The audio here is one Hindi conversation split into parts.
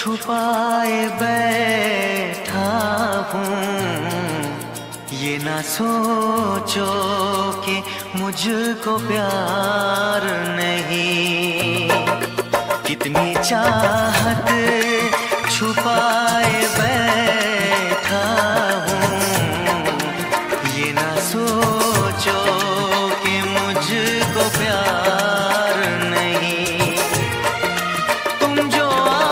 छुपाए बैठा हूँ, ये ना सोचो कि मुझको प्यार नहीं। कितनी चाहत छुपाए बैठा हूँ, ये ना सोचो कि मुझको प्यार नहीं। तुम जो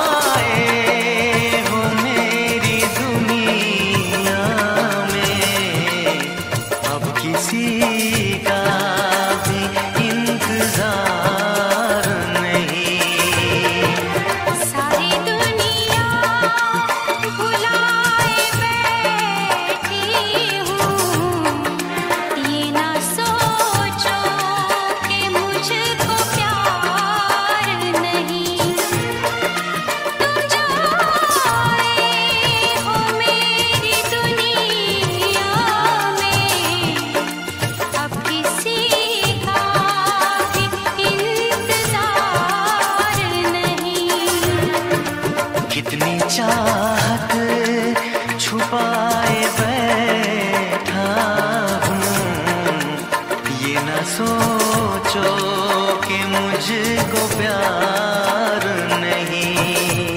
आए हो मेरी दुनिया में, अब किसी का भी इंतजार नहीं। सारी दुनिया भुलाए बैठी हूँ, ये ना सोचो कि मुझको प्यार नहीं। तुम जो आए हो मेरी दुनिया में, अब किसी का भी इंतजार नहीं। कितनी चाहत छुपाए बैठा हूँ, ये ना सोचो कि मुझको प्यार नहीं।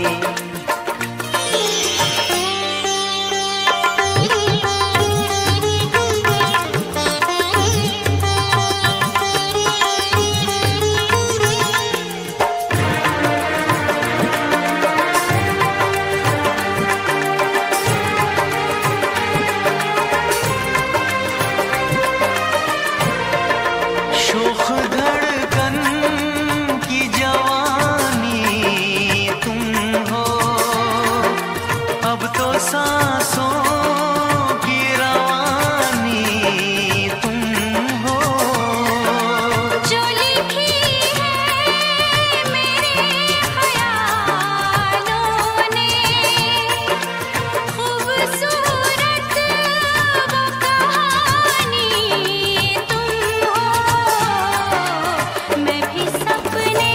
शोख धड़कन की जवानी तुम हो, अब तो सांसों की रवानी तुम हो। जो लिखी है मेरे ख्यालों ने, खूबसूरत वो कहानी तुम हो। मैं भी सपने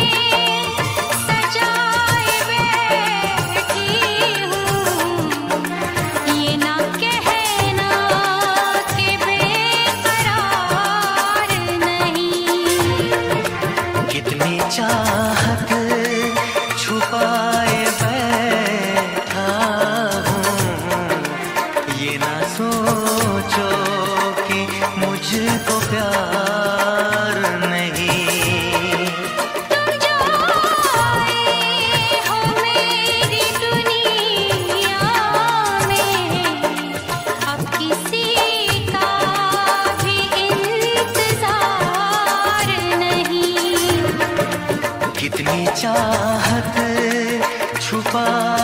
सजाए बैठी हूँ, ये ना कहना कि बेकरार नहीं। कितनी चाहत छुपाए बैठा हूँ, ये ना सोचो कि मुझको प्यार नहीं। तुम जो आए हो मेरी दुनिया में, अब किसी का भी इंतजार नहीं। कितनी चाहत छुपाए